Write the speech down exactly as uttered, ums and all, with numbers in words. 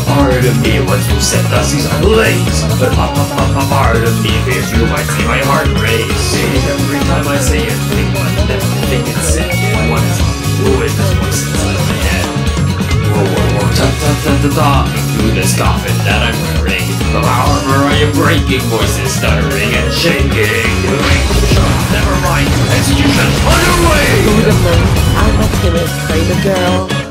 part of me wants to set the seas ablaze, but a part of me fears you might see my heart race. Every time I say it, think one, then think it's sick. One who is this voice inside my head? Whoa, whoa, whoa, ta ta ta ta ta. Through this coffin that I'm wearing, the armor I am breaking, voices stuttering and shaking. Never mind, execution underway. I'm a timid, crazy girl.